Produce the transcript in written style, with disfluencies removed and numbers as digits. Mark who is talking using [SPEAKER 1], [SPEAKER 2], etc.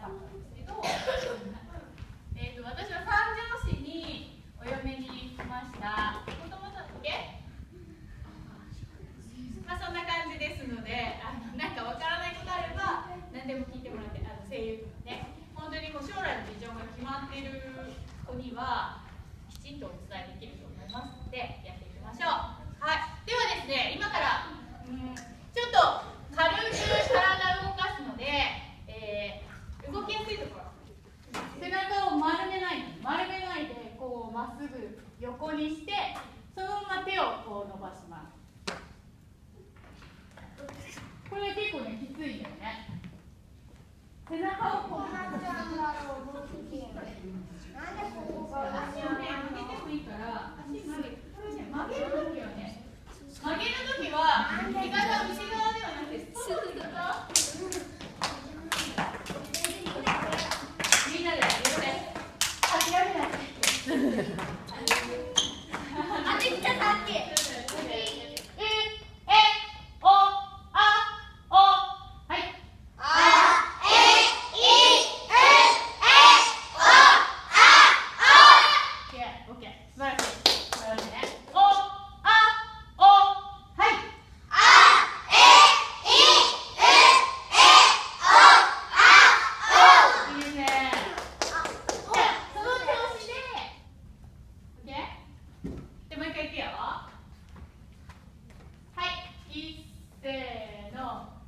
[SPEAKER 1] ったんですけど私は三条市にお嫁に来ました。もともとそんな感じですので、なんかわからないことあれば何でも聞いてもらって、声優とかね、本当にもう将来のビジョンが決まっている子にはきちんとお伝えできると思いますので、やっていきましょう。はい、ではですね、今からちょっと軽く体を動かすので、動きやすいところ、背中を丸めないでこうまっすぐ横にして、そのまま手をこう伸ばします。これ結構ね、きついんだよね。背中をこうなんでここ足をね、曲げてもいいから、足曲げる。これね、曲げるときはね、内側ではなくて、みんなでやるね。諦めない。できたさっき。せーの。